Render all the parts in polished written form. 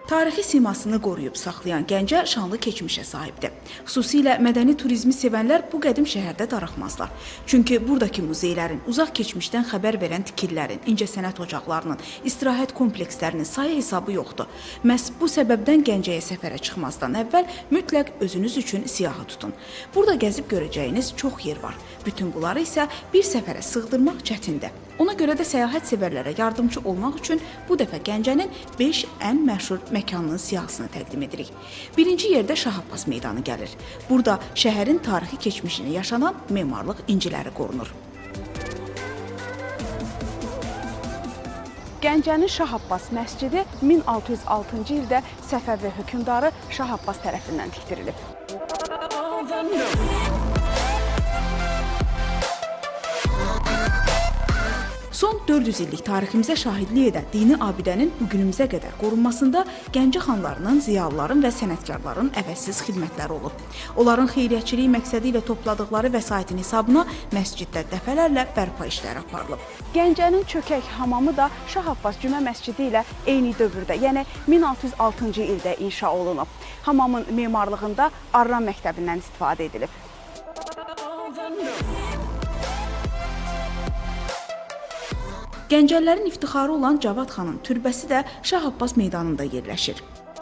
Tarixi simasını qoruyub saxlayan Gəncə şanlı keçmişə sahibdir. Xüsusilə mədəni turizmi sevənlər bu qədim şəhərdə darıxmazlar. Çünki buradakı muzeylərin, uzaq keçmişdən xəbər verən tikililərin, incəsənət ocaqlarının, istirahət komplekslərinin sayı hesabı yoxdur. Məhz bu səbəbdən Gəncəyə səfərə çıxmazdan əvvəl mütləq özünüz üçün siyahı tutun. Burada gəzib görəcəyiniz çox yer var. Bütün bunları isə bir səfərə sığdırmaq çətindir. Ona görə də səyahət sevərlərə yardımcı olmaq üçün bu dəfə Gəncənin 5 ən məşhur məkanının siyahısını təqdim edirik. Birinci yerdə Şah Abbas meydanı gəlir. Burada şəhərin tarixi keçmişini yaşanan memarlıq inciləri qorunur. Gəncənin Şah Abbas məscidi 1606-cı ildə Səfəvi hökmdarı Şah Abbas tərəfindən tikdirilib. Son 400 illik tariximizə şahidlik edən dini abidənin bugünümüzə qədər qorunmasında Gəncə xanlarının, ziyalıların və sənətkarların əvəzsiz xidmətləri olub. Onların xeyriyyətçiliyi məqsədi ilə topladıqları vəsaitin hesabına məsciddə dəfələrlə bərpa işləri aparılıb. Gəncənin çökək hamamı da Şah Abbas Cümə məscidi ilə eyni dövrdə, yəni 1606-cı ildə inşa olunub. Hamamın memarlığında Arran məktəbindən istifadə edilib. Gəncəlilərin iftixarı olan Cavad xanın türbəsi də Şah Abbas meydanında yerləşir.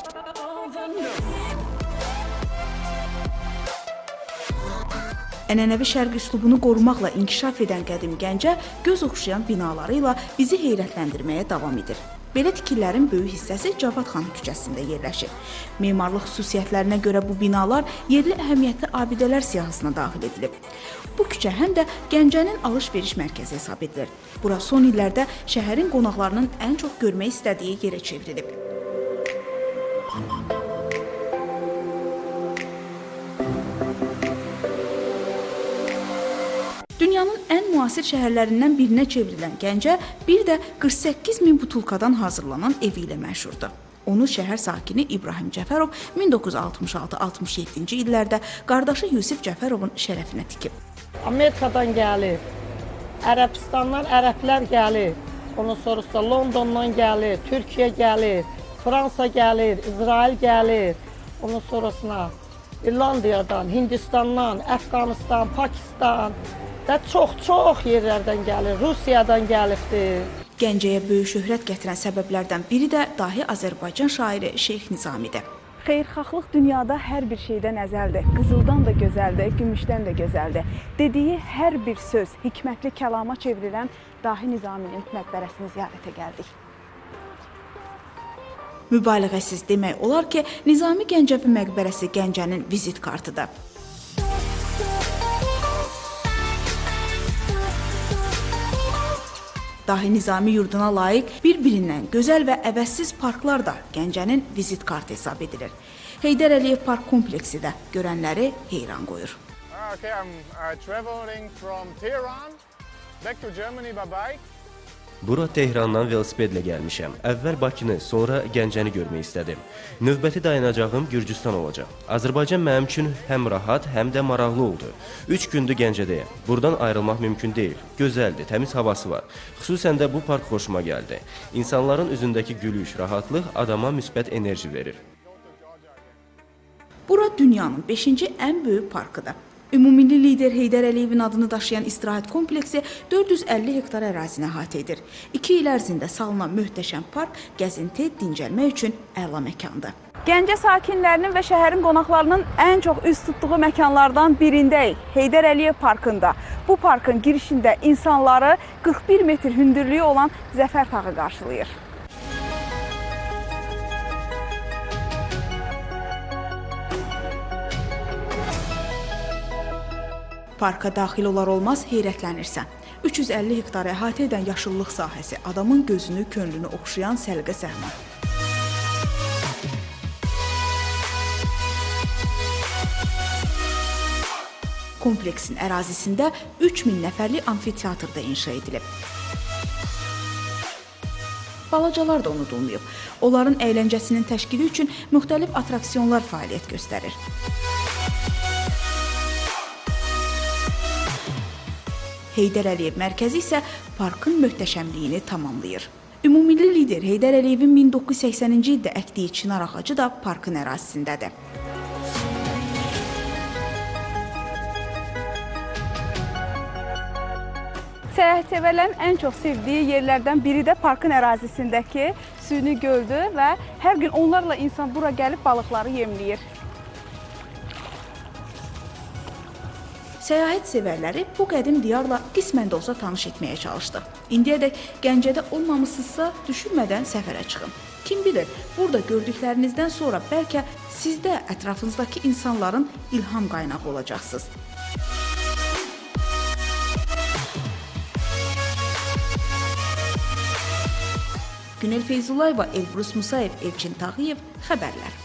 Ənənəvi şərq üslubunu qorumaqla inkişaf edən qədim Gəncə göz oxşayan binaları ilə bizi heyrətləndirməyə davam edir. Belə tikililərin böyük hissəsi Cavad xan küçəsində yerləşir. Memarlıq xüsusiyyətlərinə görə bu binalar yerli əhəmiyyətli abidələr siyahısına daxil edilib. Bu küçə həm də Gəncənin alış-veriş mərkəzi hesab edilir. Bura son illərdə şəhərin qonaqlarının ən çox görmək istədiyi yerə çevrilib. Dünyanın ən müasir şəhərlərindən birinə çevrilən Gəncə bir də 48 min butulkadan hazırlanan evi ilə məşhurdur. Onu şəhər sakini İbrahim Cəfərov 1966-67-ci illərdə qardaşı Yusif Cəfərovun şərəfinə tikib. Amerikadan gəlir, Ərəbistandan ərəblər gəlir, ondan sonrası Londondan gəlir, Türkiyə gəlir, Fransa gəlir, İsrail gəlir, ondan sonrasına İrlandiyadan, Hindistandan, Əfqanistan, Pakistan və çox yerlərdən gəlir, Rusiyadan gəlibdir. Gəncəyə böyük şöhrət gətirən səbəblərdən biri də dahi Azərbaycan şairi Şeyx Nizamidir. Xeyirxahlıq dünyada hər bir şeydən əzəldir. Qızıldan da gözəldir, gümüşdən də gözəldir. Dediyi hər bir söz hikmətli kəlama çevrilən dahi Nizaminin məqbərəsini ziyarətə gəldik. Mübaliğəsiz demək olar ki, Nizami Gəncəvi məqbərəsi Gəncənin vizit kartıdır. Dahi Nizami yurduna layiq bir-birindən gözəl və əvəzsiz parklar da Gəncənin vizit kartı hesab edilir. Heydər Əliyev Park kompleksi də görənləri heyran qoyur. Okay, I'm traveling from Tehran back to Germany by bike. Bura Tehrandan velosipedlə gəlmişəm. Əvvəl Bakını, sonra Gəncəni görmək istədim. Növbəti dayanacağım Gürcüstan olacaq. Azərbaycan mənim üçün həm rahat, həm də maraqlı oldu. 3 gündür Gəncədəyəm. Buradan ayrılmaq mümkün deyil. Gözəldir, təmiz havası var. Xüsusən də bu park xoşuma gəldi. İnsanların üzündəki gülüş, rahatlıq adama müsbət enerji verir. Bura dünyanın 5-ci ən böyük parkıdır. Ümumilli lider Heydər Əliyevin adını daşıyan istirahət kompleksi 450 hektar ərazini əhatə edir. 2 il ərzində salınan möhtəşəm park gəzinti, dincəlmək üçün əla məkandır. Gəncə sakinlərinin və şəhərin qonaqlarının ən çox üz tutduğu məkanlardan birindəyik, Heydər Əliyev Parkında. Bu parkın girişində insanları 41 metr hündürlüyü olan Zəfər tağı qarşılayır. Parka daxil olar olmaz heyrətlənirsən. 350 hektar əhatə edən yaşıllıq sahəsi adamın gözünü, könlünü oxşayan səliqə səhman. Kompleksin ərazisində 3000 nəfərlik amfiteatr da inşa edilib. Balacalar da unudulmayıb. Onların əyləncəsinin təşkili üçün müxtəlif atraksiyonlar fəaliyyət göstərir. Heydər Əliyev mərkəzi isə parkın möhtəşəmliyini tamamlayır. Ümummilli lider Heydər Əliyevin 1980-ci ildə əkdiyi çınar ağacı da parkın ərazisindədir. Səyahətsevərlərin ən çox sevdiyi yerlərdən biri də parkın ərazisindəki süni göldür və hər gün onlarla insan bura gəlib balıqları yemləyir. Səyahət sevərləri bu qədim diyarla qismən də olsa tanış etməyə çalışdı. İndiyədək Gəncədə olmamısınızsa düşünmədən səfərə çıxın. Kim bilir, burada gördüklərinizdən sonra bəlkə siz də ətrafınızdakı insanların ilham qaynağı olacaqsınız. Günel Feyzullayeva, Elbrus Musayev, Elçin Tağıyev, Xəbərlər.